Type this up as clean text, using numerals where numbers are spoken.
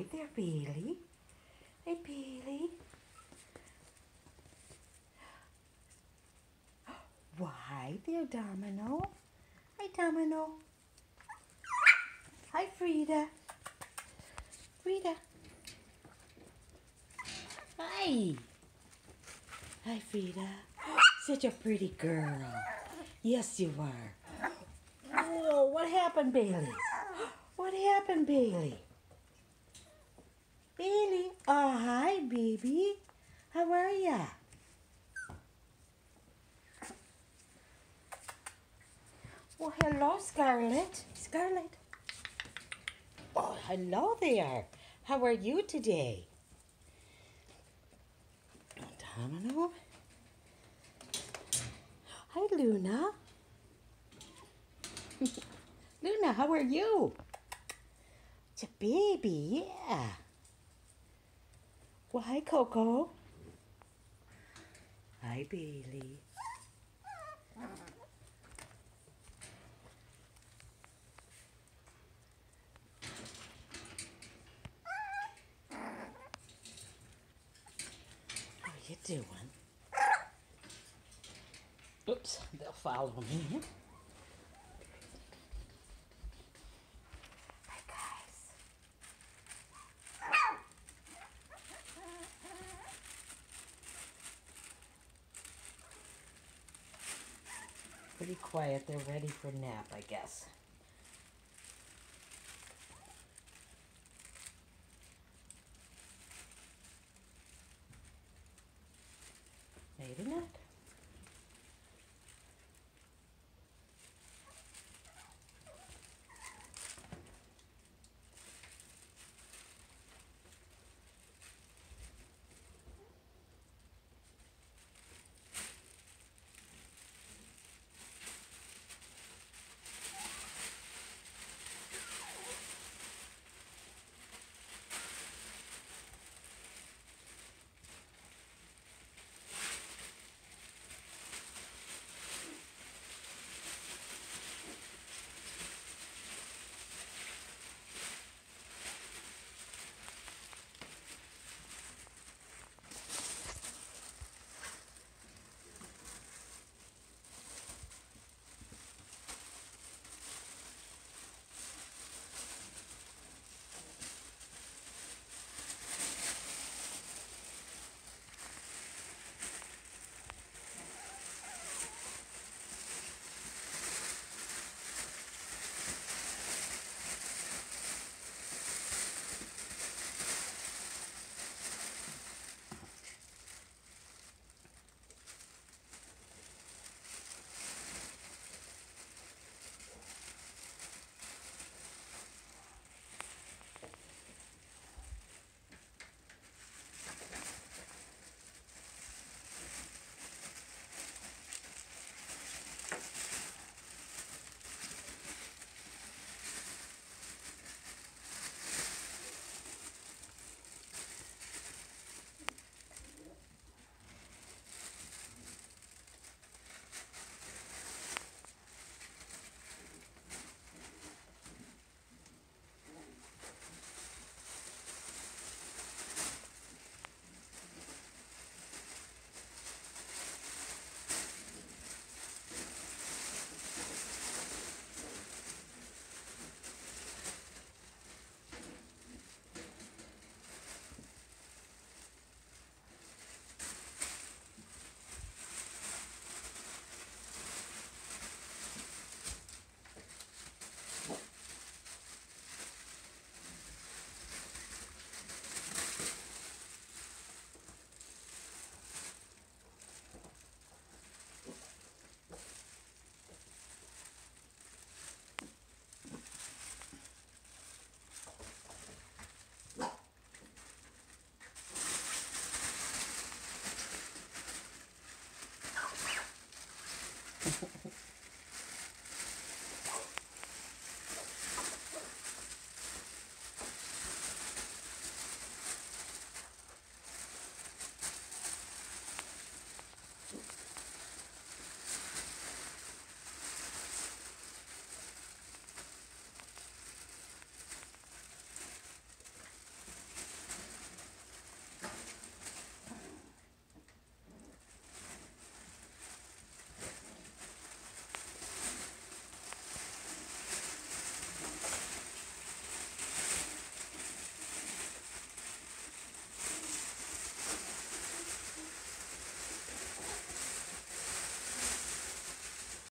there, Bailey. Hey, Bailey. Why there, Domino? Hi, Domino. Hi, Frida. Frida. Hi. Hi, Frida. Such a pretty girl. Yes, you are. Oh, what happened, Bailey? What happened, Bailey? Bailey. Oh, hi, baby. How are ya? Well, hello, Scarlett. Scarlett. Oh, hello there. How are you today? Domino. Hi, Luna. Luna, how are you? It's a baby, yeah. Well, hi, Coco. Hi, Bailey. How you doing? Oops, they'll follow me. Hi, guys. Pretty quiet. They're ready for nap, I guess. Maybe not.